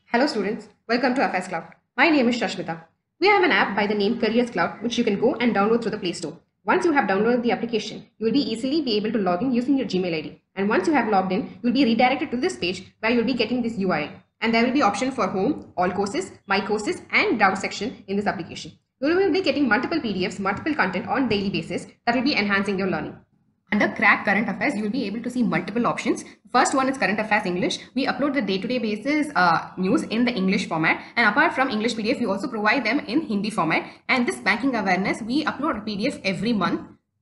Hello students, welcome to FS Cloud. My name is Shashmita. We have an app by the name Careers Cloud which you can go and download through the Play Store. Once you have downloaded the application, you will easily be able to log in using your Gmail ID. And once you have logged in, you will be redirected to this page where you will be getting this URL. And there will be option for home, all courses, my courses and browse section in this application. You will be getting multiple PDFs, multiple content on daily basis that will be enhancing your learning. Under Crack Current Affairs, you will be able to see multiple options. First one is Current Affairs English. We upload the day-to-day basis news in the English format. And apart from English PDF, we also provide them in Hindi format. And this Banking Awareness, we upload a PDF every month.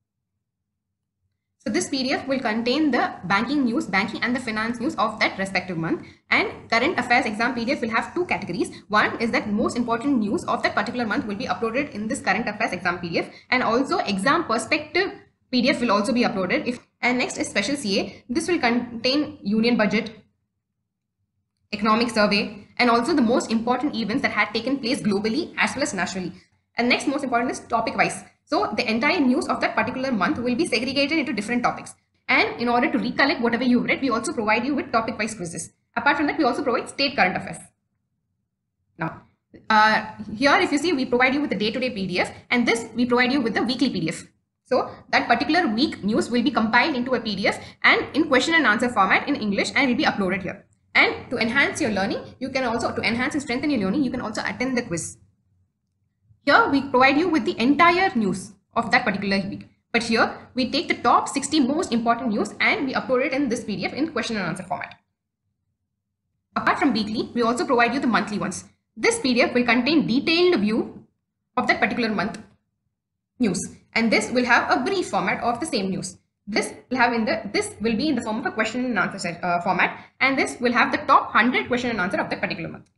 So this PDF will contain the banking news, banking and the finance news of that respective month. And Current Affairs Exam PDF will have two categories. One is that most important news of that particular month will be uploaded in this Current Affairs Exam PDF. And also Exam Perspective PDF will also be uploaded. And next is Special CA. This will contain Union Budget, Economic Survey, and also the most important events that had taken place globally as well as nationally. And next most important is topic wise. So the entire news of that particular month will be segregated into different topics. And in order to recollect whatever you've read, we also provide you with topic wise quizzes. Apart from that, we also provide state current affairs. Now, here if you see, we provide you with the day-to-day PDF, and this we provide you with the weekly PDF. So that particular week news will be compiled into a PDF and in question and answer format in English and will be uploaded here. And to enhance your learning, you can also, to enhance and strengthen your learning, you can also attend the quiz. Here we provide you with the entire news of that particular week. But here we take the top 60 most important news and we upload it in this PDF in question and answer format. Apart from weekly, we also provide you the monthly ones. This PDF will contain detailed view of that particular month news, and this will have a brief format of the same news. This will be in the form of a question and answer format, and this will have the top 100 question and answer of that particular month.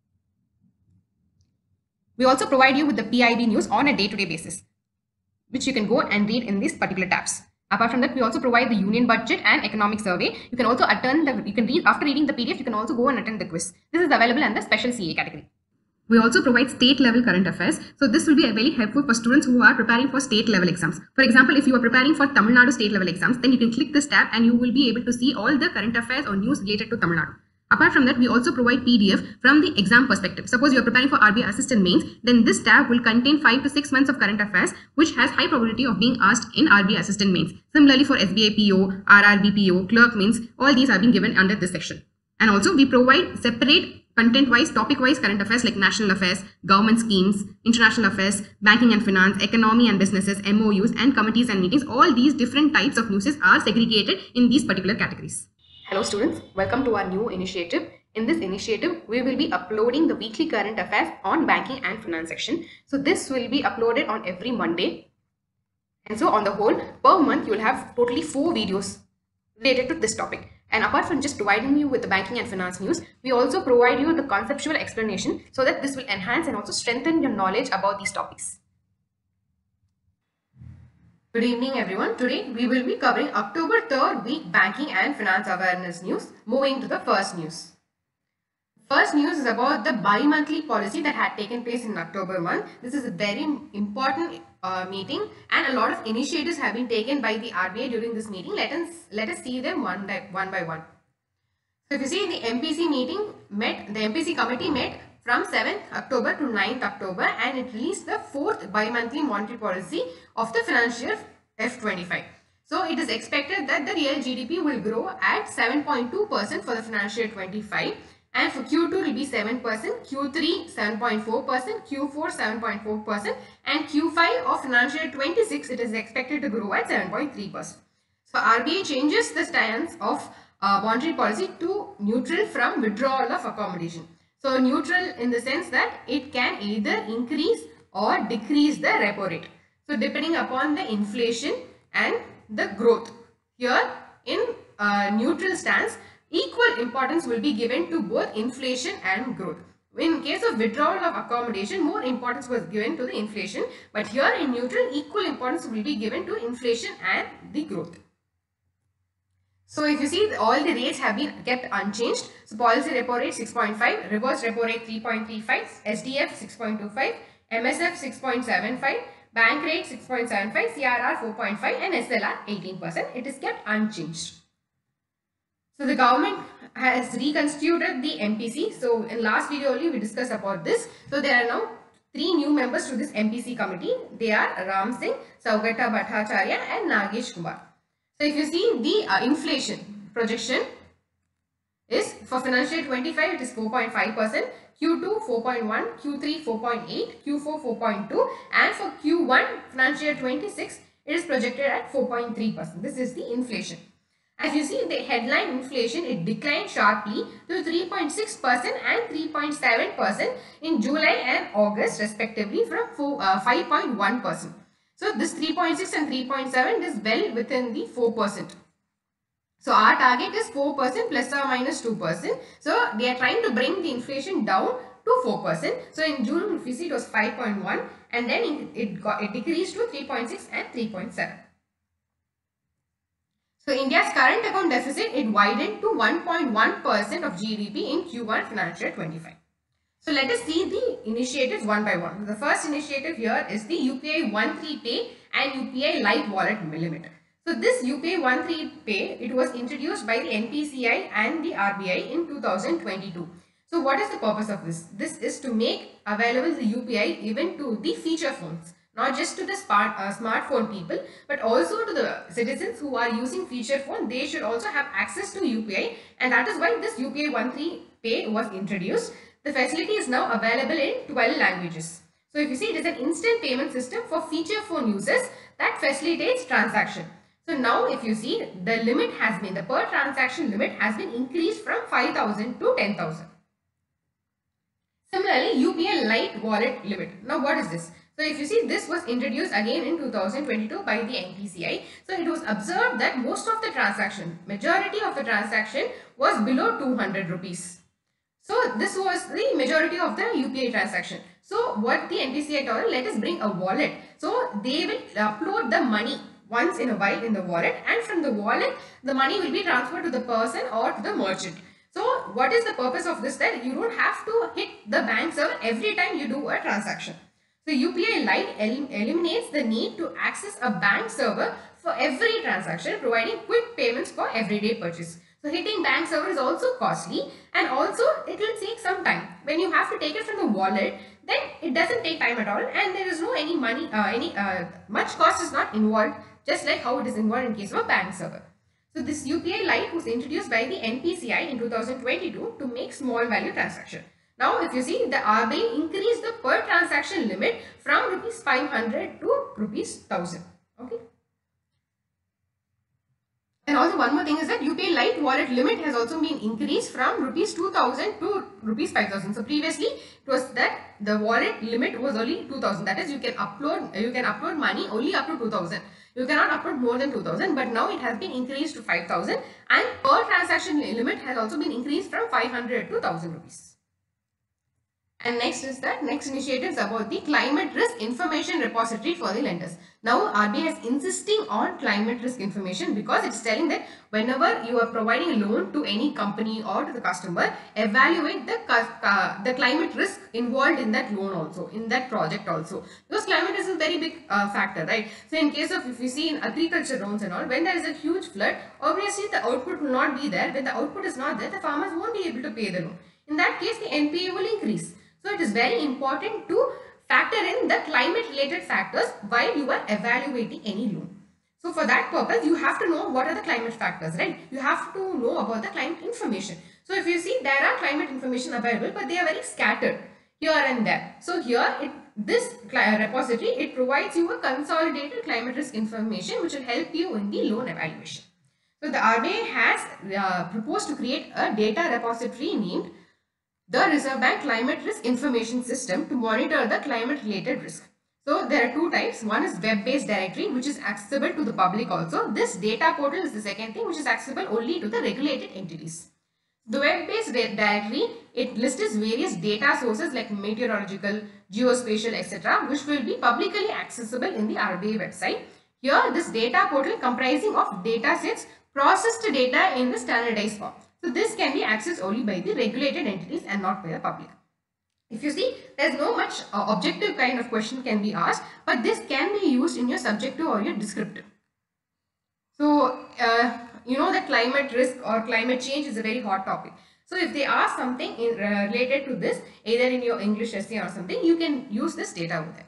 We also provide you with the PIB news on a day-to-day basis, which you can go and read in these particular tabs. Apart from that, we also provide the Union Budget and Economic Survey. You can also you can read after reading the PDF. You can also go and attend the quiz. This is available in the Special CA category. We also provide state level current affairs. So this will be very helpful for students who are preparing for state level exams. For example, if you are preparing for Tamil Nadu state level exams, then you can click this tab and you will be able to see all the current affairs or news related to Tamil Nadu. Apart from that, we also provide PDF from the exam perspective. Suppose you are preparing for RBI Assistant Mains, then this tab will contain 5 to 6 months of current affairs, which has high probability of being asked in RBI Assistant Mains. Similarly for SBI PO, RRB PO, Clerk Mains, all these are being given under this section. And also we provide separate content-wise, topic-wise current affairs like national affairs, government schemes, international affairs, banking and finance, economy and businesses, MOUs and committees and meetings. All these different types of news are segregated in these particular categories. Hello students, welcome to our new initiative. In this initiative, we will be uploading the weekly current affairs on banking and finance section. So this will be uploaded on every Monday. And so on the whole, per month, you will have totally 4 videos related to this topic. And apart from just providing you with the banking and finance news, we also provide you the conceptual explanation so that this will enhance and also strengthen your knowledge about these topics. Good evening everyone. Today we will be covering October 3rd week banking and finance awareness news. Moving to the first news. First news is about the bi-monthly policy that had taken place in October month. This is a very important meeting and a lot of initiatives have been taken by the RBI during this meeting. Let us see them one by one. So if you see, the MPC meeting met, the MPC committee met from 7th October to 9th October and it released the 4th bi-monthly monetary policy of the financial year F25. So it is expected that the real GDP will grow at 7.2% for the financial year 25. And for Q2 will be 7%, Q3 7.4%, Q4 7.4% and Q5 of financial year 26 it is expected to grow at 7.3%. So RBI changes the stance of monetary policy to neutral from withdrawal of accommodation. So neutral in the sense that it can either increase or decrease the repo rate. So depending upon the inflation and the growth. Here in neutral stance, equal importance will be given to both inflation and growth. In case of withdrawal of accommodation, more importance was given to the inflation, but here in neutral, equal importance will be given to inflation and the growth. So if you see, all the rates have been kept unchanged. So policy repo rate 6.5, reverse repo rate 3.35, SDF 6.25, MSF 6.75, bank rate 6.75, CRR 4.5 and SLR 18%. It is kept unchanged. So the government has reconstituted the MPC. So in last video only we discussed about this. So there are now 3 new members to this MPC committee. They are Ram Singh, Saugata Bhattacharya and Nagesh Kumar. So if you see the inflation projection is for financial year 25 it is 4.5%, Q2 4.1, Q3 4.8, Q4 4.2 and for Q1 financial year 26 it is projected at 4.3%. This is the inflation. As you see, the headline inflation, it declined sharply to 3.6% and 3.7% in July and August respectively from 5.1%. So this 3.6 and 3.7 is well within the 4%. So our target is 4% plus or minus 2%. So they are trying to bring the inflation down to 4%. So in June, if you see, it was 5.1 and then it decreased to 3.6 and 3.7. So India's current account deficit, it widened to 1.1% of GDP in Q1 financial year 25. So let us see the initiatives one by one. The first initiative here is the UPI 13 Pay and UPI Lite Wallet limit. So this UPI 13 Pay, it was introduced by the NPCI and the RBI in 2022. So what is the purpose of this? This is to make available the UPI even to the feature phones. Not just to the smartphone people, but also to the citizens who are using feature phone. They should also have access to UPI, and that is why this UPI 13 Pay was introduced. The facility is now available in 12 languages. So if you see, it is an instant payment system for feature phone users that facilitates transaction. So now if you see, the limit has been, the per transaction limit has been increased from 5,000 to 10,000. Similarly, UPI Lite Wallet limit. Now what is this? So if you see, this was introduced again in 2022 by the NPCI. So it was observed that most of the transaction, majority of the transaction was below 200 rupees. So this was the majority of the UPI transaction. So what the NPCI told, let us bring a wallet. So they will upload the money once in a while in the wallet, and from the wallet, the money will be transferred to the person or to the merchant. So what is the purpose of this? That you don't have to hit the bank server every time you do a transaction. So UPI Lite eliminates the need to access a bank server for every transaction, providing quick payments for everyday purchase. So hitting bank server is also costly, and also it will take some time. When you have to take it from the wallet, then it doesn't take time at all, and there is no any money, much cost is not involved, just like how it is involved in case of a bank server. So this UPI Lite was introduced by the NPCI in 2022 to make small value transaction. Now if you see, the RBI increased the per transaction limit from rupees 500 to rupees 1000. Okay. And also one more thing is that UPI Lite wallet limit has also been increased from rupees 2000 to rupees 5000. So previously it was that the wallet limit was only 2000. That is, you can upload money only up to 2000. You cannot upload more than 2000, but now it has been increased to 5000, and per transaction limit has also been increased from 500 to 1000 rupees. And next is that next initiative is about the climate risk information repository for the lenders. Now RBI is insisting on climate risk information because it's telling that whenever you are providing a loan to any company or to the customer, evaluate the climate risk involved in that loan also, in that project also. Because climate risk is a very big factor, right? So in case of, if you see in agriculture loans and all, when there is a huge flood, obviously the output will not be there. When the output is not there, the farmers won't be able to pay the loan. In that case, the NPA will increase. So it is very important to factor in the climate related factors while you are evaluating any loan. So for that purpose, you have to know what are the climate factors, right? You have to know about the climate information. So if you see, there are climate information available, but they are very scattered here and there. So here, this repository, it provides you a consolidated climate risk information which will help you in the loan evaluation. So the RBI has proposed to create a data repository named the Reserve Bank Climate Risk Information System to monitor the climate related risk. So there are two types. One is web-based directory, which is accessible to the public also. This data portal is the second thing, which is accessible only to the regulated entities. The web-based directory, it lists various data sources like meteorological, geospatial, etc., which will be publicly accessible in the RBI website. Here, this data portal comprising of data sets, processed data in the standardized form. So this can be accessed only by the regulated entities and not by the public. If you see, there is no much objective kind of question can be asked, but this can be used in your subjective or your descriptive. So you know that climate risk or climate change is a very hot topic. So if they ask something related to this, either in your English essay or something, you can use this data over there.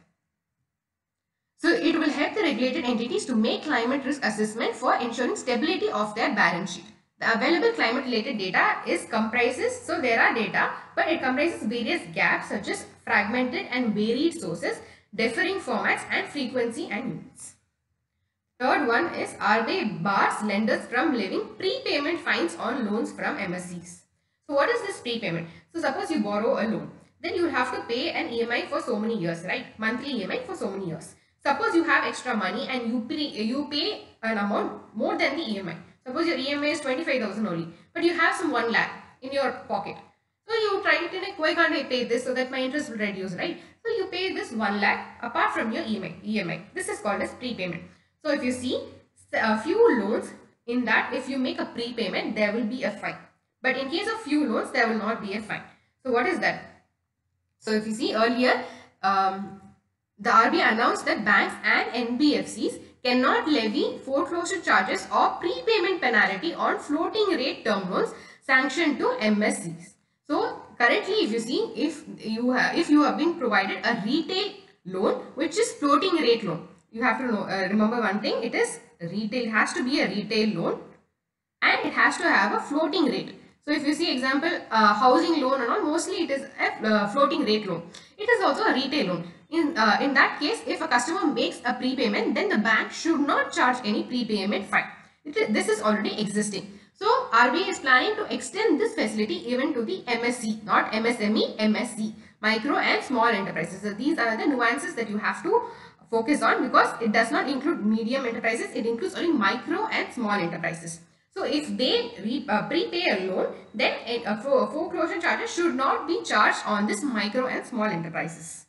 So it will help the regulated entities to make climate risk assessment for ensuring stability of their balance sheet. The available climate related data comprises, so there are data, but it comprises various gaps such as fragmented and varied sources, differing formats and frequency and units. Third one is RBI bars lenders from levying prepayment fines on loans from MSEs. So what is this prepayment? So suppose you borrow a loan, then you will have to pay an EMI for so many years, right? Monthly EMI for so many years. Suppose you have extra money and you pay an amount more than the EMI. Suppose your EMI is 25,000 only, but you have some 1 lakh in your pocket. So you try to like, why can't I pay this so that my interest will reduce, right? So you pay this 1 lakh apart from your EMI. This is called as prepayment. So if you see a few loans, in that if you make a prepayment, there will be a fine. But in case of few loans, there will not be a fine. So what is that? So if you see earlier, the RBI announced that banks and NBFCs cannot levy foreclosure charges or prepayment penalty on floating rate term loans sanctioned to MSEs. So currently, if you see, if you have been provided a retail loan which is floating rate loan, you have to know, remember one thing, it is retail, it has to be a retail loan and it has to have a floating rate. So if you see example, housing loan and all, mostly it is a floating rate loan. It is also a retail loan. In that case, if a customer makes a prepayment, then the bank should not charge any prepayment fine. This is already existing. So RBI is planning to extend this facility even to the MSE, not MSME, MSE, micro and small enterprises. So these are the nuances that you have to focus on, because it does not include medium enterprises, it includes only micro and small enterprises. So if they prepay a loan, then foreclosure charges should not be charged on this micro and small enterprises.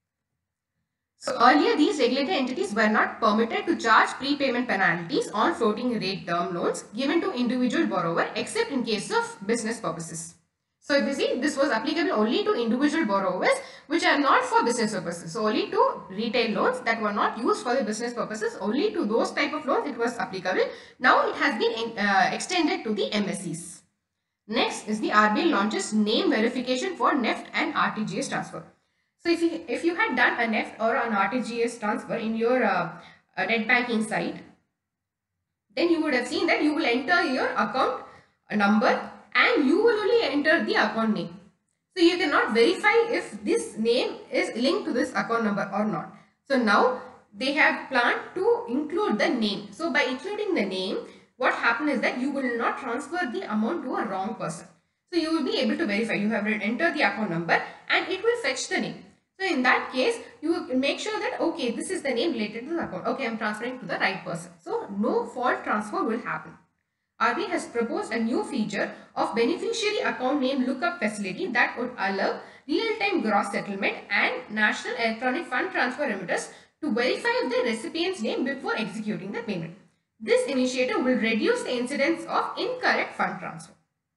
So earlier, these regulated entities were not permitted to charge prepayment penalties on floating rate term loans given to individual borrower except in case of business purposes. So if you see, this was applicable only to individual borrowers which are not for business purposes. So only to retail loans that were not used for the business purposes, only to those type of loans it was applicable. Now it has been extended to the MSEs. Next is the RBI launches name verification for NEFT and RTGS transfer. So if you had done a NEFT or an RTGS transfer in your net banking site, then you would have seen that you will enter your account number and you will only enter the account name. So you cannot verify if this name is linked to this account number or not. So now they have planned to include the name. So by including the name, what happens is that you will not transfer the amount to a wrong person. So you will be able to verify. You have entered the account number and it will fetch the name. So in that case, you will make sure that, okay, this is the name related to the account. Okay, I am transferring to the right person. So no fault transfer will happen. RBI has proposed a new feature of beneficiary account name lookup facility that would allow real-time gross settlement and national electronic fund transfer remitters to verify the recipient's name before executing the payment. This initiative will reduce the incidence of incorrect fund transfer.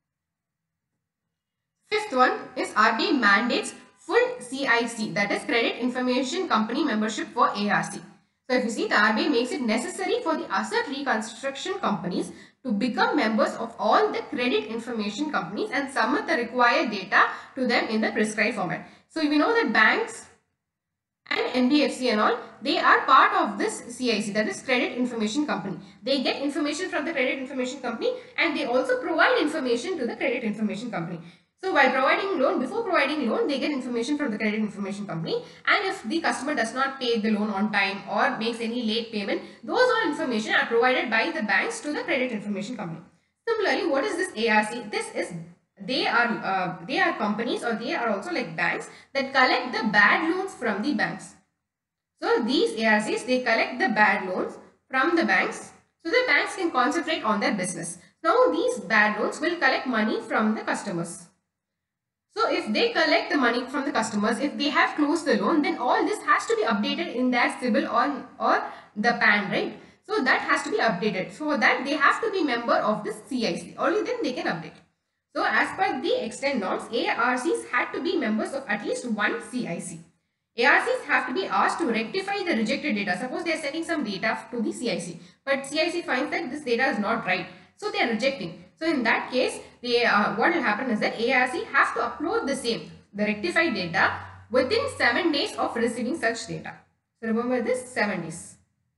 Fifth one is RBI mandates full CIC, that is Credit Information Company membership for ARC. So if you see, the RBI makes it necessary for the asset reconstruction companies to become members of all the credit information companies and submit the required data to them in the prescribed format. So we know that banks and NBFC and all, they are part of this CIC, that is Credit Information Company. They get information from the Credit Information Company and they also provide information to the Credit Information Company. So while providing loan, before providing loan, they get information from the Credit Information Company, and if the customer does not pay the loan on time or makes any late payment, those all information are provided by the banks to the Credit Information Company. Similarly, what is this ARC? This is, they are companies, or they are also like banks that collect the bad loans from the banks. So these ARCs, they collect the bad loans from the banks so the banks can concentrate on their business. Now these bad loans will collect money from the customers. So if they collect the money from the customers, if they have closed the loan, then all this has to be updated in their CIBIL or the PAN, right? So that has to be updated. So that they have to be member of this CIC. Only then they can update. So as per the extent norms, ARCs had to be members of at least one CIC. ARCs have to be asked to rectify the rejected data. Suppose they are sending some data to the CIC, but CIC finds that this data is not right. So they are rejecting. So in that case, they what will happen is that ARC have to upload the same, the rectified data, within 7 days of receiving such data. So remember this, 7 days.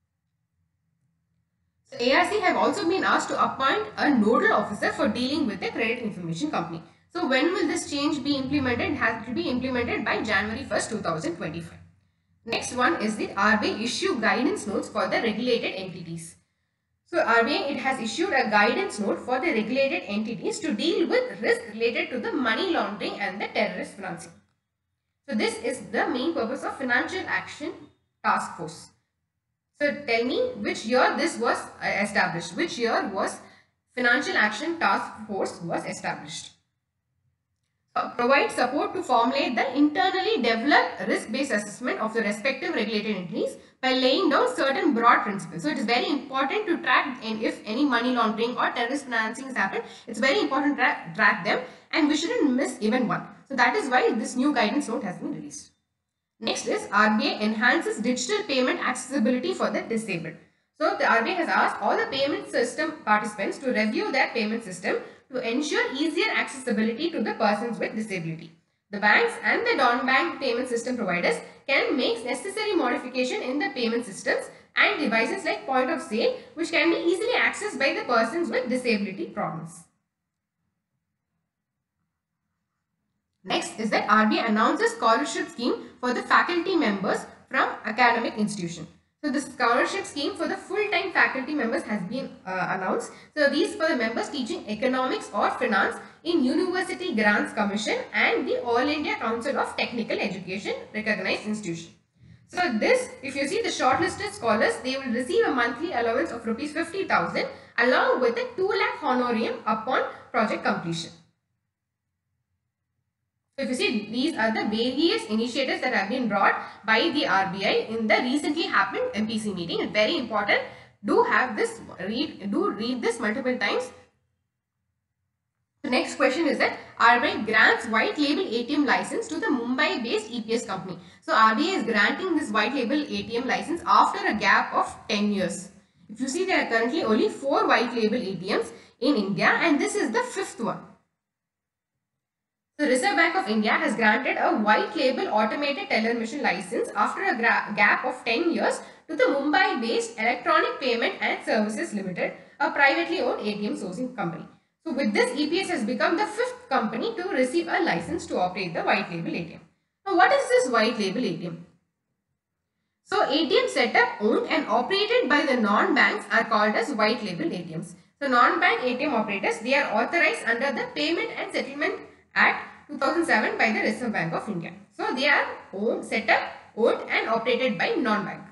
So ARC have also been asked to appoint a nodal officer for dealing with the credit information company. So when will this change be implemented? It has to be implemented by January 1st, 2025. Next one is the RBI issue guidance notes for the regulated entities. So RBI, it has issued a guidance note for the regulated entities to deal with risk related to the money laundering and the terrorist financing. So this is the main purpose of Financial Action Task Force. So tell me which year this was established. Which year was Financial Action Task Force was established? Provide support to formulate the internally developed risk-based assessment of the respective regulated entities by laying down certain broad principles. So it is very important to track, and if any money laundering or terrorist financing has happened, it's very important to track them, and we shouldn't miss even one. So that is why this new guidance note has been released. Next is RBI enhances digital payment accessibility for the disabled. So the RBI has asked all the payment system participants to review their payment system to ensure easier accessibility to the persons with disability. The banks and the non-bank payment system providers can make necessary modification in the payment systems and devices like point of sale, which can be easily accessed by the persons with disability problems. Next is that RBI announced a scholarship scheme for the faculty members from academic institution. So the scholarship scheme for the full-time faculty members has been announced. So these for the members teaching economics or finance in University Grants Commission and the All India Council of Technical Education recognized institution. So this, if you see the shortlisted scholars, they will receive a monthly allowance of rupees 50,000 along with a 2 lakh honorarium upon project completion. So if you see, these are the various initiatives that have been brought by the RBI in the recently happened MPC meeting. It's very important. Do have this read this multiple times. The next question is that RBI grants white label ATM license to the Mumbai based EPS company. So RBI is granting this white label ATM license after a gap of 10 years. If you see, there are currently only 4 white label ATMs in India, and this is the 5th one. The Reserve Bank of India has granted a white label automated teller machine license after a gap of 10 years to the Mumbai-based Electronic Payment and Services Limited, a privately owned ATM sourcing company. So with this, EPS has become the 5th company to receive a license to operate the white label ATM. Now, what is this white label ATM? So ATM set up, owned and operated by the non-banks are called as white label ATMs. So non-bank ATM operators, they are authorized under the Payment and Settlement Act 2007 by the Reserve Bank of India. So they are set up, owned and operated by non-bank.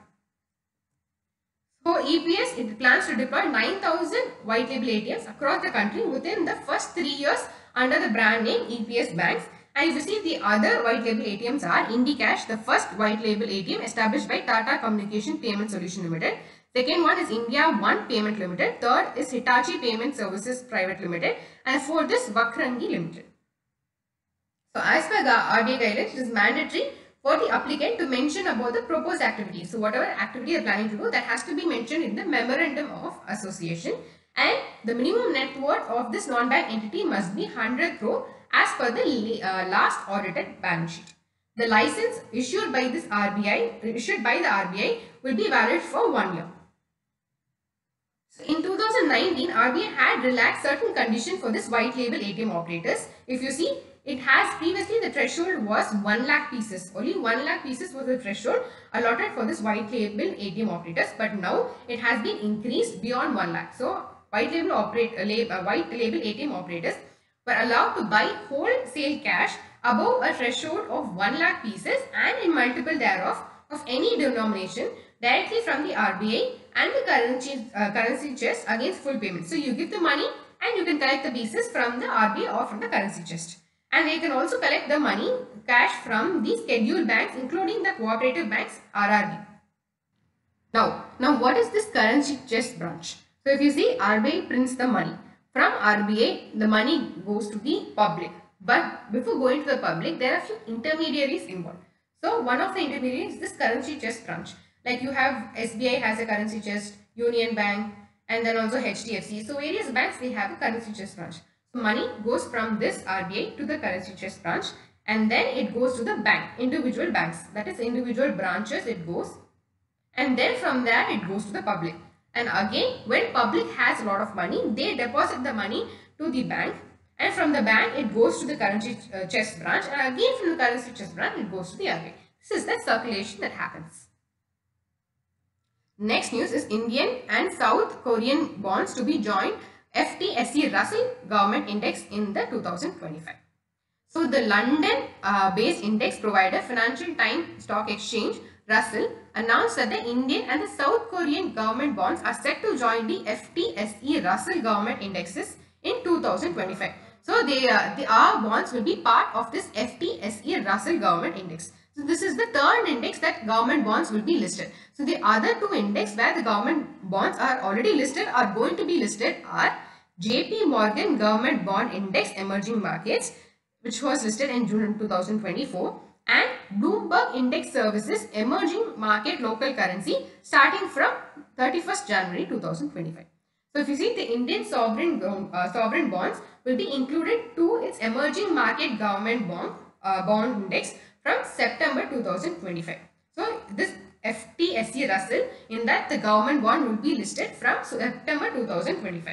So EPS, it plans to deploy 9,000 white label ATMs across the country within the first 3 years under the brand name EPS Banks. And if you see, the other white label ATMs are IndiCash, the first white label ATM established by Tata Communication Payment Solution Limited. Second one is India One Payment Limited. Third is Hitachi Payment Services Private Limited. And fourth is Vakrangi Limited. So as per the RBI guidelines, it is mandatory for the applicant to mention about the proposed activity. So whatever activity they are planning to do, that has to be mentioned in the memorandum of association, and the minimum net worth of this non-bank entity must be 100 crore as per the last audited balance sheet. The license issued by the RBI will be valid for 1 year. So in 2019, RBI had relaxed certain conditions for this white label ATM operators. If you see, it has previously, the threshold was 1 lakh pieces. Only 1 lakh pieces was the threshold allotted for this white label ATM operators. But now it has been increased beyond 1 lakh. So white label ATM operators were allowed to buy wholesale cash above a threshold of 1 lakh pieces and in multiple thereof of any denomination directly from the RBI and the currency chest against full payment. So you give the money and you can collect the pieces from the RBI or from the currency chest. And they can also collect the money, cash, from the scheduled banks, including the cooperative banks, RRB. Now what is this currency chest branch? So if you see, RBI prints the money. From RBI, the money goes to the public. But before going to the public, there are few intermediaries involved. So one of the intermediaries is this currency chest branch. Like you have SBI has a currency chest, Union Bank, and then also HDFC. So various banks, they have a currency trust branch. So money goes from this RBI to the currency trust branch, and then it goes to the bank, individual banks, that is individual branches it goes, and then from there it goes to the public. And again, when public has a lot of money, they deposit the money to the bank, and from the bank it goes to the currency chest branch, and again from the currency chest branch it goes to the RBI. This is the circulation that happens. Next news is Indian and South Korean bonds to be joined FTSE Russell Government Index in the 2025. So the London based index provider Financial Times Stock Exchange Russell announced that the Indian and the South Korean government bonds are set to join the FTSE Russell Government Indexes in 2025. So our bonds will be part of this FTSE Russell Government Index. So this is the third index that government bonds will be listed. So the other two index where the government bonds are already listed are going to be listed are JP Morgan Government Bond Index Emerging Markets, which was listed in June 2024, and Bloomberg Index Services Emerging Market Local Currency starting from 31st January 2025. So if you see, the Indian sovereign bonds will be included to its emerging market government bond index from September 2025. So this FTSE Russell, in that the government bond will be listed from September 2025.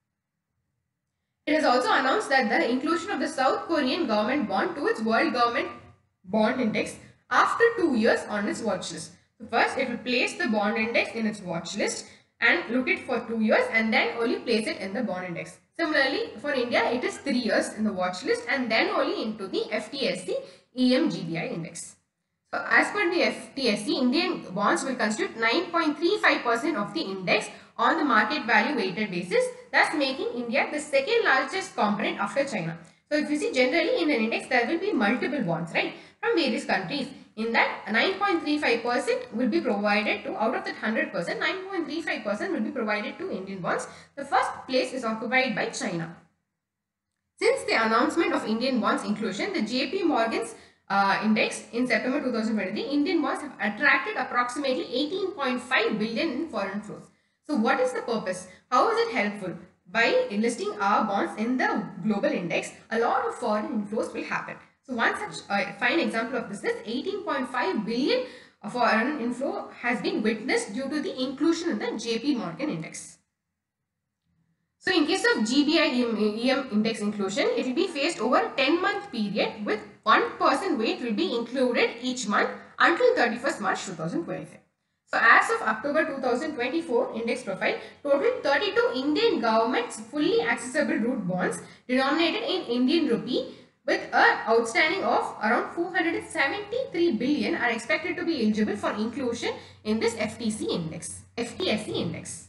It has also announced that the inclusion of the South Korean government bond to its World Government Bond Index after 2 years on its watch list. So first it will place the bond index in its watch list and look it for 2 years, and then only place it in the bond index. Similarly, for India, it is 3 years in the watch list and then only into the FTSE EM/GBI index. So as per the FTSE, Indian bonds will constitute 9.35% of the index on the market value weighted basis, thus making India the second largest component after China. So if you see, generally in an index there will be multiple bonds, right, from various countries. In that, 9.35% will be provided to, out of that 100%, 9.35% will be provided to Indian bonds. The first place is occupied by China. Since the announcement of Indian bonds inclusion, the JP Morgan's index in September 2023, Indian bonds have attracted approximately 18.5 billion in foreign flows. So what is the purpose? How is it helpful? By enlisting our bonds in the global index, a lot of foreign inflows will happen. So one such fine example of this is 18.5 billion foreign inflow has been witnessed due to the inclusion in the JP Morgan index. So in case of GBI EM index inclusion, it will be phased over a 10-month period with 1% weight will be included each month until 31st March 2025. So as of October 2024 index profile, total 32 Indian government's fully accessible route bonds denominated in Indian rupee with an outstanding of around 473 billion are expected to be eligible for inclusion in this FTSE index.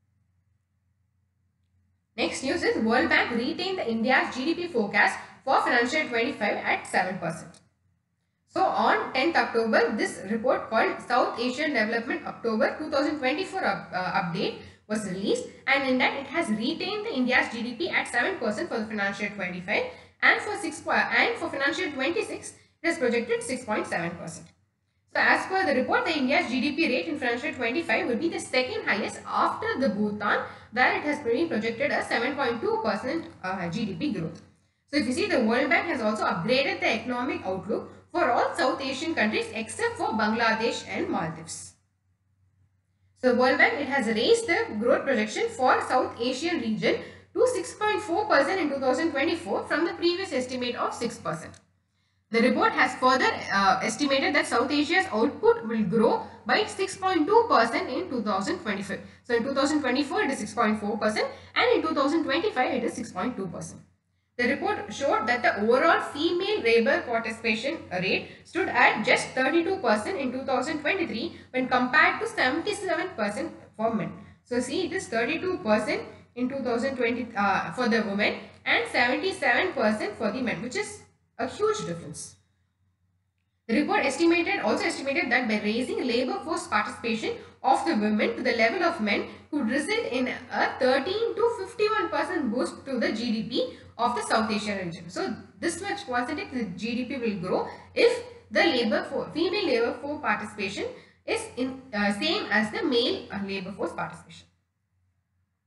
Next news is World Bank retained the India's GDP forecast for financial 25 at 7%. So on 10th October, this report called South Asian Development October 2024 update was released, and in that it has retained the India's GDP at 7% for the financial 25, and for financial 26 it is projected 6.7%. So as per the report, the India's GDP rate in financial 25 will be the second highest after the Bhutan, where it has been projected as 7.2% GDP growth. So if you see, the World Bank has also upgraded the economic outlook for all South Asian countries except for Bangladesh and Maldives. So World Bank, it has raised the growth projection for South Asian region to 6.4% in 2024 from the previous estimate of 6%. The report has further estimated that South Asia's output will grow by 6.2% in 2025. So in 2024 it is 6.4% and in 2025 it is 6.2%. The report showed that the overall female labor participation rate stood at just 32% in 2023 when compared to 77% for men. So see, it is 32% in 2020 for the women and 77% for the men, which is a huge difference. The report also estimated that by raising labor force participation of the women to the level of men could result in a 13 to 51% boost to the GDP of the South Asian region. So this much percentage the GDP will grow if the female labor force participation is in same as the male labor force participation.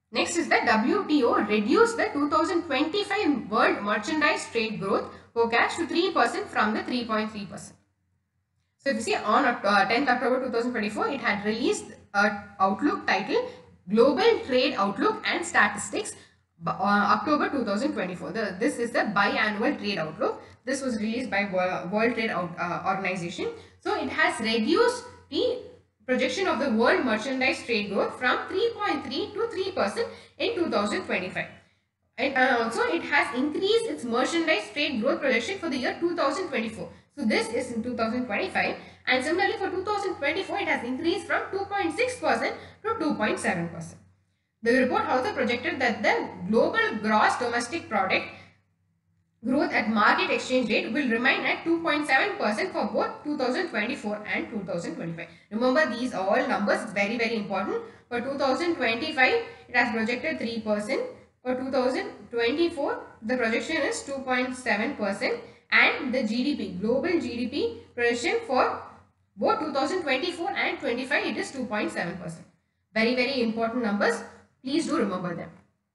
Next is the WTO reduced the 2025 World Merchandise Trade Growth forecast to 3% from the 3.3%. So if you see on 10th October 2024, it had released an outlook titled Global Trade Outlook and Statistics October 2024. This is the biannual trade outlook. This was released by World Trade Organization. So it has reduced the projection of the world merchandise trade growth from 3.3 to 3% in 2025. And also it has increased its merchandise trade growth projection for the year 2024. So this is in 2025, and similarly for 2024 it has increased from 2.6% to 2.7%. The report also projected that the global gross domestic product growth at market exchange rate will remain at 2.7% for both 2024 and 2025. Remember, these are all numbers, it's very important. For 2025 it has projected 3%. For 2024 the projection is 2.7%, and the GDP, global GDP projection for both 2024 and 25 it is 2.7%. Very important numbers. Please do remember them.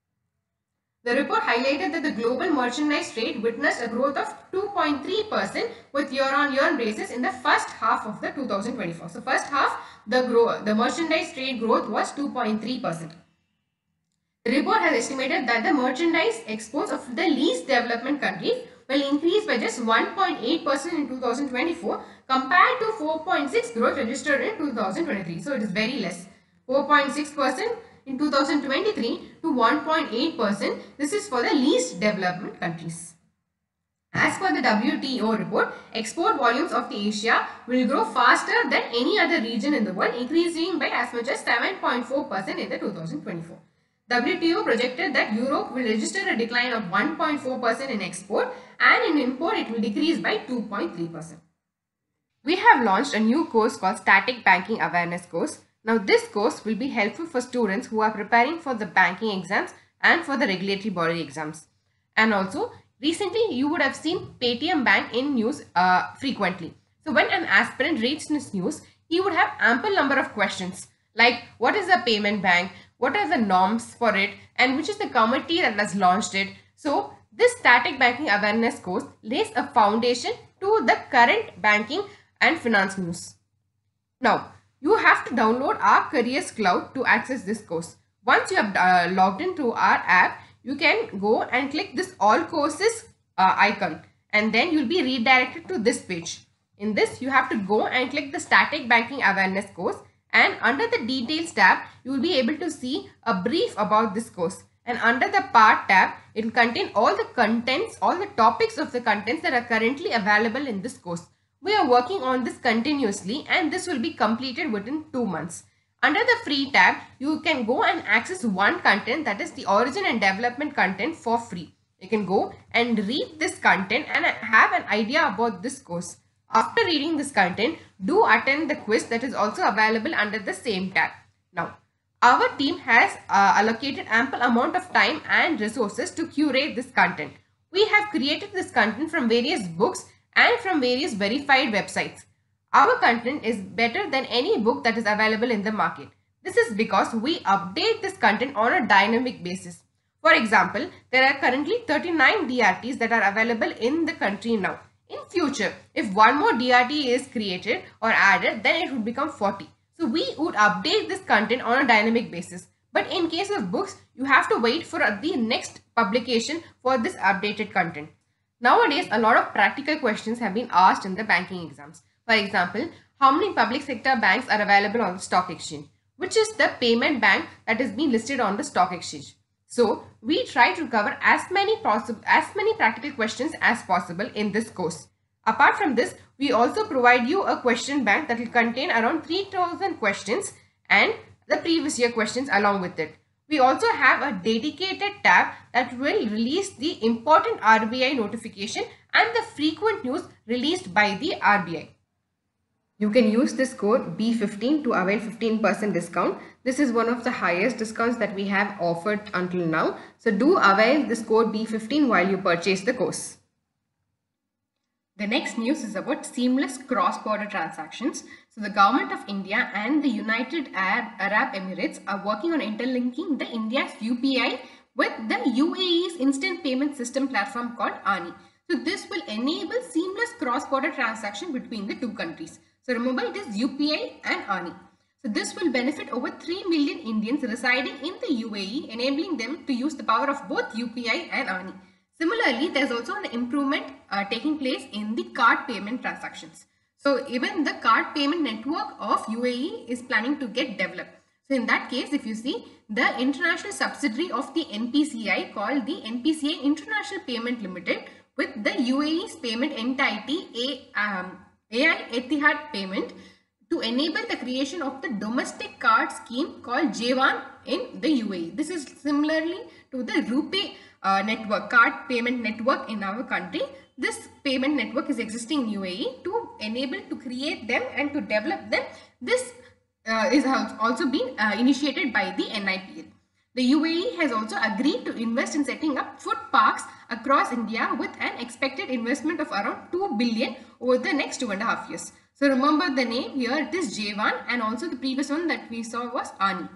The report highlighted that the global merchandise trade witnessed a growth of 2.3% with year-on-year basis in the first half of the 2024. So first half, the merchandise trade growth was 2.3%. The report has estimated that the merchandise exports of the least developed countries will increase by just 1.8% in 2024 compared to 4.6% growth registered in 2023. So it is very less. 4.6% in 2023 to 1.8%. This is for the least developed countries. As per the WTO report, export volumes of the Asia will grow faster than any other region in the world, increasing by as much as 7.4% in the 2024. WTO projected that Europe will register a decline of 1.4% in export, and in import it will decrease by 2.3%. We have launched a new course called Static Banking Awareness course. Now this course will be helpful for students who are preparing for the banking exams and for the regulatory body exams. And also recently you would have seen Paytm Bank in news frequently. So when an aspirant reads this news, he would have ample number of questions like what is a payment bank, what are the norms for it, and which is the committee that has launched it. So this Static Banking Awareness course lays a foundation to the current banking and finance news. Now, you have to download our Careers Cloud to access this course. Once you have logged into our app, you can go and click this All Courses icon, and then you'll be redirected to this page. In this, you have to go and click the Static Banking Awareness course, and under the Details tab, you will be able to see a brief about this course. And under the Part tab, it will contain all the contents, all the topics of the contents that are currently available in this course. We are working on this continuously, and this will be completed within 2 months. Under the Free tab, you can go and access one content, that is the origin and development content, for free. You can go and read this content and have an idea about this course. After reading this content, do attend the quiz that is also available under the same tab. Now, our team has allocated ample amount of time and resources to curate this content. We have created this content from various books and from various verified websites. Our content is better than any book that is available in the market. This is because we update this content on a dynamic basis. For example, there are currently 39 DRTs that are available in the country now. In future, if one more DRT is created or added, then it would become 40. So we would update this content on a dynamic basis. But in case of books, you have to wait for the next publication for this updated content. Nowadays, a lot of practical questions have been asked in the banking exams. For example, how many public sector banks are available on the stock exchange? Which is the payment bank that is being listed on the stock exchange? So, we try to cover as many practical questions as possible in this course. Apart from this, we also provide you a question bank that will contain around 3000 questions and the previous year questions along with it. We also have a dedicated tab that will release the important RBI notification and the frequent news released by the RBI. You can use this code B15 to avail 15% discount. This is one of the highest discounts that we have offered until now. So do avail this code B15 while you purchase the course. The The next news is about seamless cross-border transactions. So the government of India and the United Arab Emirates are working on interlinking the India's UPI with the UAE's instant payment system platform called ANI. So this will enable seamless cross-border transaction between the two countries. So remember, it is UPI and ANI. So this will benefit over 3 million Indians residing in the UAE, enabling them to use the power of both UPI and ANI. Similarly, there's also an improvement taking place in the card payment transactions. So even the card payment network of UAE is planning to get developed. So in that case, if you see, the international subsidiary of the NPCI called the NPCI International Payment Limited with the UAE's payment entity AI Etihad Payment to enable the creation of the domestic card scheme called J1 in the UAE. This is similarly to the RuPay network, card payment network in our country. This payment network is existing in UAE. To enable to create them and to develop them, this is also been initiated by the NIPL. The UAE has also agreed to invest in setting up food parks across India with an expected investment of around 2 billion over the next 2.5 years. So remember the name here, it is J1, and also the previous one that we saw was ANI.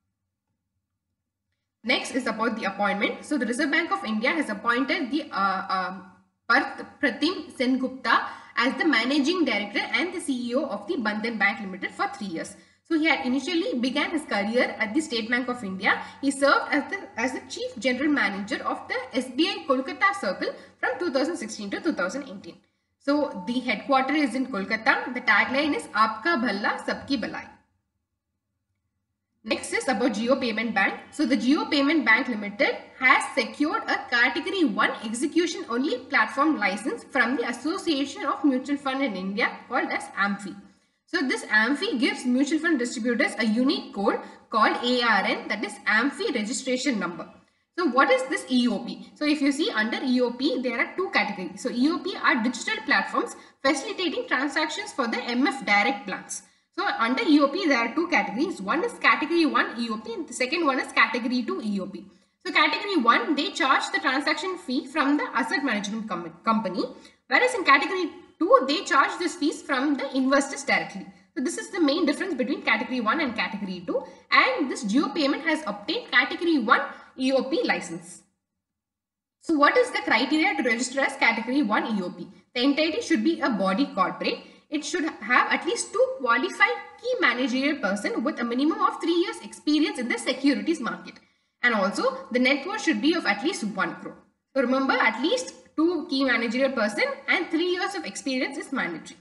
Next is about the appointment. So the Reserve Bank of India has appointed the Parth Pratim Sengupta as the Managing Director and the CEO of the Bandhan Bank Limited for 3 years. So he had initially began his career at the State Bank of India. He served as the Chief General Manager of the SBI Kolkata Circle from 2016 to 2018. So the headquarters is in Kolkata. The tagline is Aapka Bhalla Sabki Balai. Next is about Jio Payment Bank. So the Jio Payment Bank Limited has secured a Category 1 execution only platform license from the Association of Mutual Fund in India called as AMFI. So this AMFI gives mutual fund distributors a unique code called ARN, that is AMFI registration number. So what is this EOP? So if you see under EOP, there are two categories. So EOP are digital platforms facilitating transactions for the MF direct plans. So under EOP, there are two categories. One is Category 1 EOP and the second one is Category 2 EOP. So Category 1, they charge the transaction fee from the asset management company, whereas in Category 2, they charge this fees from the investors directly. So this is the main difference between Category 1 and Category 2, and this Jio Payment has obtained Category 1 EOP license. So what is the criteria to register as Category 1 EOP? The entity should be a body corporate. It should have at least 2 qualified key managerial persons with a minimum of 3 years experience in the securities market. And also the net worth should be of at least 1 crore. So remember, at least 2 key managerial persons and 3 years of experience is mandatory.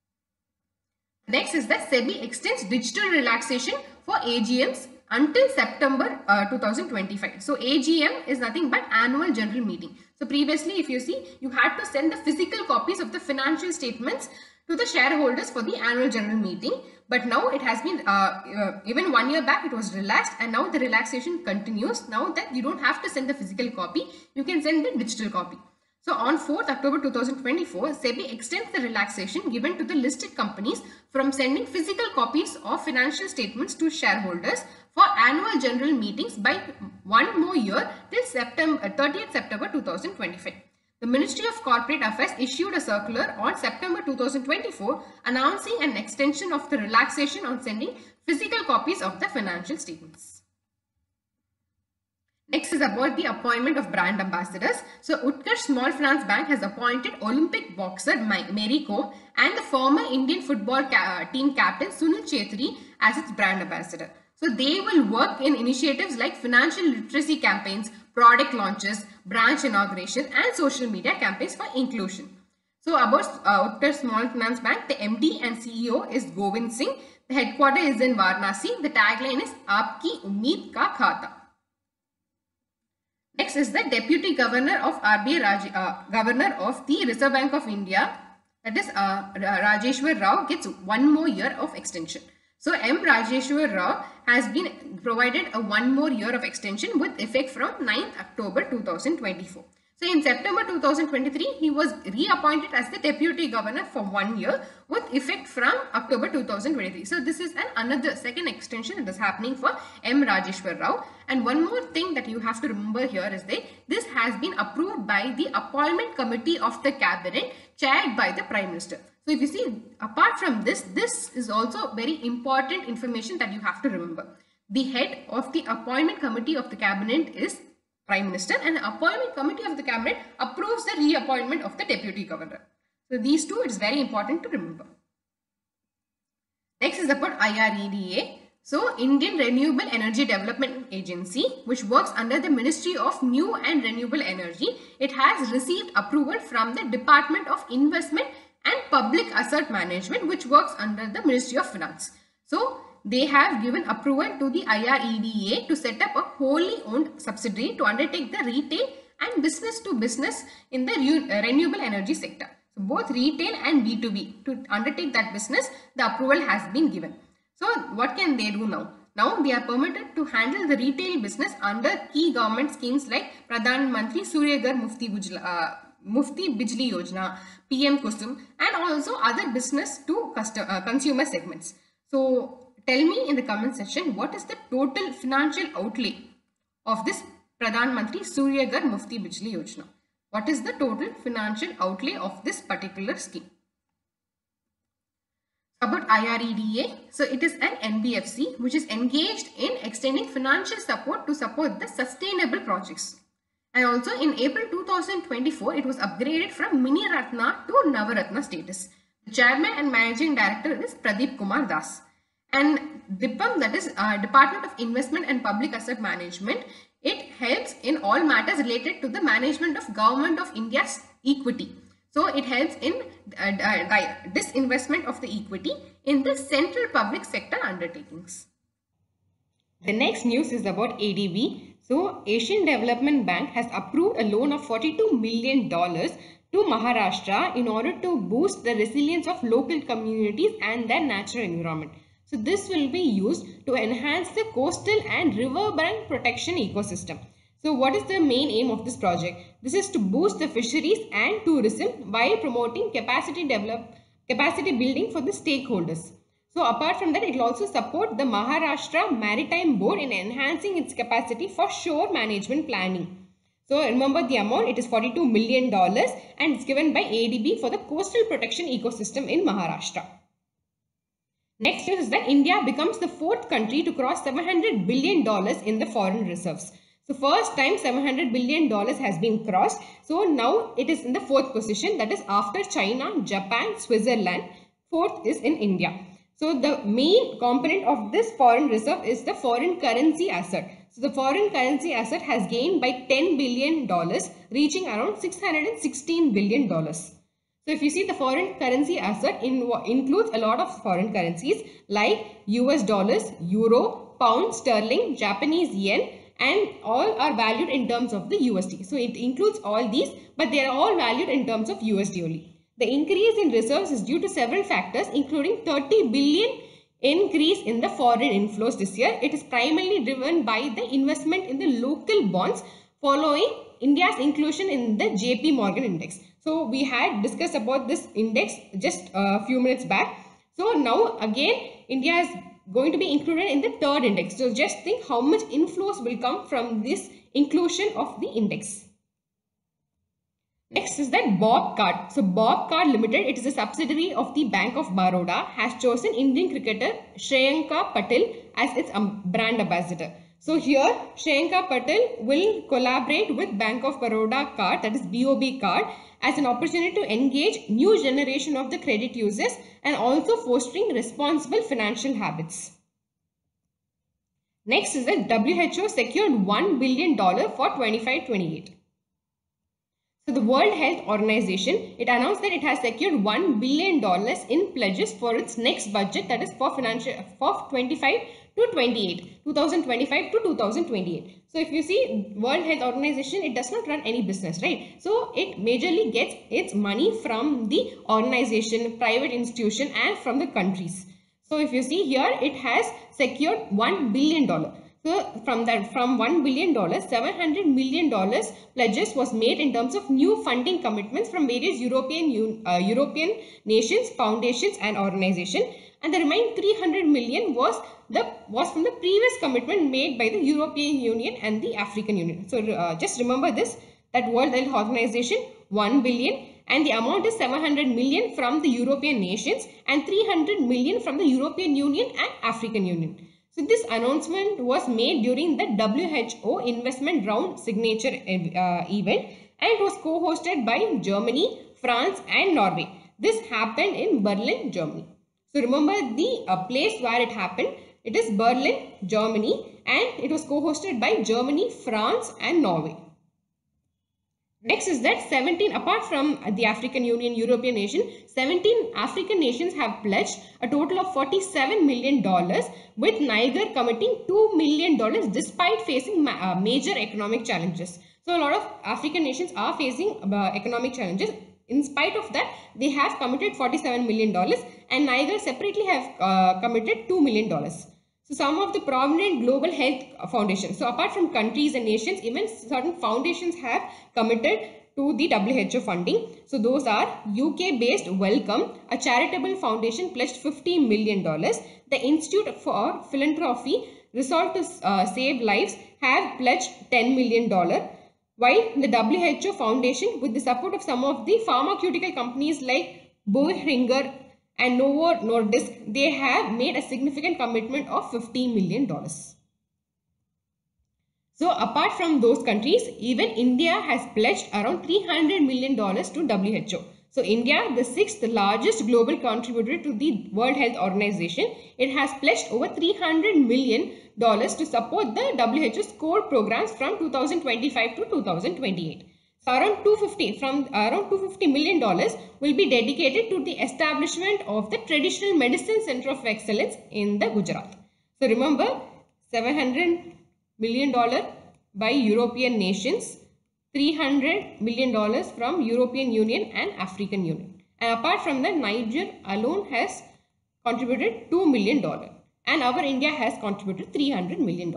Next is the SEBI extends digital relaxation for AGMs until September 2025. So AGM is nothing but annual general meeting. So previously, if you see, you had to send the physical copies of the financial statements to the shareholders for the annual general meeting. But now it has been, even 1 year back, it was relaxed, and now the relaxation continues. Now that you don't have to send the physical copy, you can send the digital copy. So on 4th October 2024, SEBI extends the relaxation given to the listed companies from sending physical copies of financial statements to shareholders for annual general meetings by 1 more year till 30th September 2025. The Ministry of Corporate Affairs issued a circular on September 2024 announcing an extension of the relaxation on sending physical copies of the financial statements. Next is about the appointment of brand ambassadors. So Utkarsh Small Finance Bank has appointed Olympic boxer Mary Kom and the former Indian football team captain Sunil Chhetri as its brand ambassador. So they will work in initiatives like financial literacy campaigns, product launches, branch inauguration and social media campaigns for inclusion. So about Utkarsh Small Finance Bank, the MD and CEO is Govind Singh. The headquarters is in Varanasi. The tagline is Aapki Ummeed Ka Khata. Next is the Deputy Governor of RBI, Governor of the Reserve Bank of India, that is Rajeshwar Rao, gets 1 more year of extension. So M. Rajeshwar Rao has been provided a 1 more year of extension with effect from 9th October 2024. So in September 2023, he was reappointed as the Deputy Governor for 1 year with effect from October 2023. So this is another second extension that is happening for M. Rajeshwar Rao. And one more thing that you have to remember here is that this has been approved by the Appointment Committee of the Cabinet chaired by the Prime Minister. So if you see, apart from this, this is also very important information that you have to remember. The head of the appointment committee of the cabinet is Prime Minister, and the appointment committee of the cabinet approves the reappointment of the deputy governor. So these two, it is very important to remember. Next is about IREDA. So Indian Renewable Energy Development Agency, which works under the Ministry of New and Renewable Energy, it has received approval from the Department of Investment and Public Asset Management, which works under the Ministry of Finance. So they have given approval to the IREDA to set up a wholly owned subsidiary to undertake the retail and business to business in the renewable energy sector. So both retail and B2B, to undertake that business, the approval has been given. So what can they do now? Now they are permitted to handle the retail business under key government schemes like Pradhan Mantri Surya Ghar Mufti Bijli Yojana, PM Kusum, and also other business to consumer segments. So tell me in the comment section, what is the total financial outlay of this Pradhan Mantri Surya Ghar Mufti Bijli Yojana? What is the total financial outlay of this particular scheme? About IREDA, so it is an NBFC which is engaged in extending financial support to support the sustainable projects. And also in April 2024, it was upgraded from Mini Ratna to Navaratna status. The chairman and managing director is Pradeep Kumar Das. And DIPAM, that is Department of Investment and Public Asset Management, it helps in all matters related to the management of Government of India's equity. So it helps in disinvestment of the equity in the central public sector undertakings. The next news is about ADB. So Asian Development Bank has approved a loan of $42 million to Maharashtra in order to boost the resilience of local communities and their natural environment. So this will be used to enhance the coastal and riverbank protection ecosystem. So what is the main aim of this project? This is to boost the fisheries and tourism by promoting capacity building for the stakeholders. So apart from that, it will also support the Maharashtra Maritime Board in enhancing its capacity for shore management planning. So remember the amount, it is $42 million and it's given by ADB for the coastal protection ecosystem in Maharashtra. Next is that India becomes the fourth country to cross $700 billion in the foreign reserves. So first time $700 billion has been crossed. So now it is in the fourth position, that is after China, Japan, Switzerland. Fourth is in India. So the main component of this foreign reserve is the foreign currency asset. So the foreign currency asset has gained by $10 billion, reaching around $616 billion. So if you see, the foreign currency asset includes a lot of foreign currencies like US dollars, euro, pound, sterling, Japanese yen, and all are valued in terms of the USD. So it includes all these, but they are all valued in terms of USD only. The increase in reserves is due to several factors, including 30 billion increase in the foreign inflows this year. It is primarily driven by the investment in the local bonds following India's inclusion in the JP Morgan index. So we had discussed about this index just a few minutes back. So now again India is going to be included in the third index. So just think how much inflows will come from this inclusion of the index. Next is that Bob Card. So Bob Card Limited, it is a subsidiary of the Bank of Baroda, has chosen Indian cricketer Shreyanka Patil as its brand ambassador. So here Shreyanka Patil will collaborate with Bank of Baroda Card, that is BOB Card, as an opportunity to engage new generation of the credit users and also fostering responsible financial habits. Next is that WHO secured $1 billion for 25-28. So the World Health Organization, it announced that it has secured $1 billion in pledges for its next budget, that is for 25 to 28, 2025 to 2028. So if you see World Health Organization, it does not run any business, right? So it majorly gets its money from the organization, private institution and from the countries. So if you see here, it has secured $1 billion. So from $1 billion, $700 million pledges was made in terms of new funding commitments from various European nations, foundations and organizations, and the remaining $300 million was from the previous commitment made by the European Union and the African Union. So just remember this, that World Health Organization $1 billion and the amount is 700 million from the European nations and 300 million from the European Union and African Union. So this announcement was made during the WHO investment round signature event, and it was co-hosted by Germany, France and Norway. This happened in Berlin, Germany. So remember the place where it happened. It is Berlin, Germany, and it was co-hosted by Germany, France and Norway. Next is that 17, apart from the African Union, European nation, 17 African nations have pledged a total of $47 million, with Niger committing $2 million despite facing major economic challenges. So a lot of African nations are facing economic challenges. In spite of that, they have committed $47 million, and Niger separately have committed $2 million. So some of the prominent global health foundations, so apart from countries and nations, even certain foundations have committed to the WHO funding. So those are UK based Wellcome, a charitable foundation, pledged $50 million. The Institute for Philanthropy, Resolve to Save Lives, have pledged $10 million. While the WHO Foundation, with the support of some of the pharmaceutical companies like Boehringer and Novo Nordisk, they have made a significant commitment of $50 million. So apart from those countries, even India has pledged around $300 million to WHO. So India, the 6th largest global contributor to the World Health Organization, it has pledged over $300 million to support the WHO's core programs from 2025 to 2028. So around $250 million will be dedicated to the establishment of the Traditional Medicine Center of Excellence in the Gujarat. So remember, $700 million by European nations, $300 million from European Union and African Union. And apart from that, Niger alone has contributed $2 million, and our India has contributed $300 million.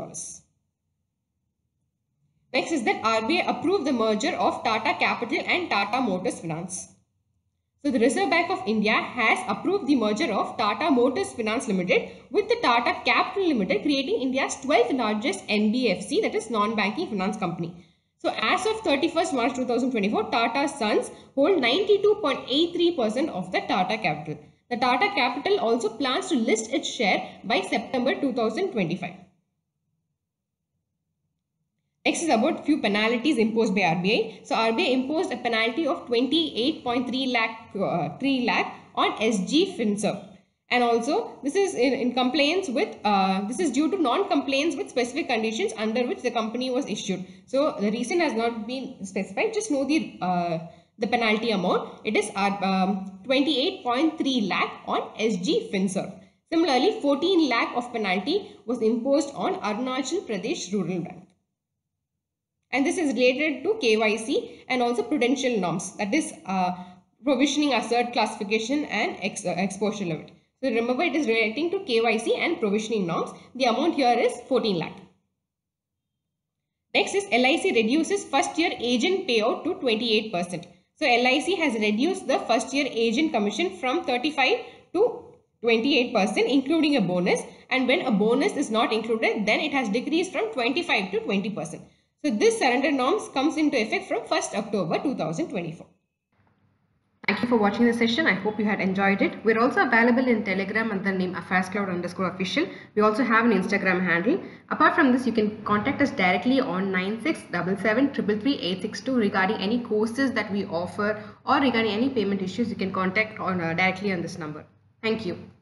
Next is that RBI approved the merger of Tata Capital and Tata Motors Finance. So the Reserve Bank of India has approved the merger of Tata Motors Finance Limited with the Tata Capital Limited, creating India's 12th largest NBFC, that is non-banking finance company. So as of 31st March 2024, Tata Sons hold 92.83% of the Tata Capital. The Tata Capital also plans to list its share by September 2025. Next is about few penalties imposed by RBI. So RBI imposed a penalty of 28.3 lakh on SG Finserv, and also this is in compliance with this is due to non-compliance with specific conditions under which the company was issued. So the reason has not been specified. Just know the penalty amount. It is 28.3 lakh on SG Finserv. Similarly, 14 lakh of penalty was imposed on Arunachal Pradesh Rural Bank. And this is related to KYC and also prudential norms, that is provisioning, assert, classification and exposure limit. So remember, it is relating to KYC and provisioning norms. The amount here is 14 lakh. Next is LIC reduces first year agent payout to 28%. So LIC has reduced the first year agent commission from 35 to 28%, including a bonus, and when a bonus is not included, then it has decreased from 25 to 20%. So this surrender norms comes into effect from 1st October 2024. Thank you for watching the session. I hope you had enjoyed it. We're also available in Telegram under the name AffairsCloud_official. We also have an Instagram handle. Apart from this, you can contact us directly on 9677333862 regarding any courses that we offer, or regarding any payment issues. You can contact on directly on this number. Thank you.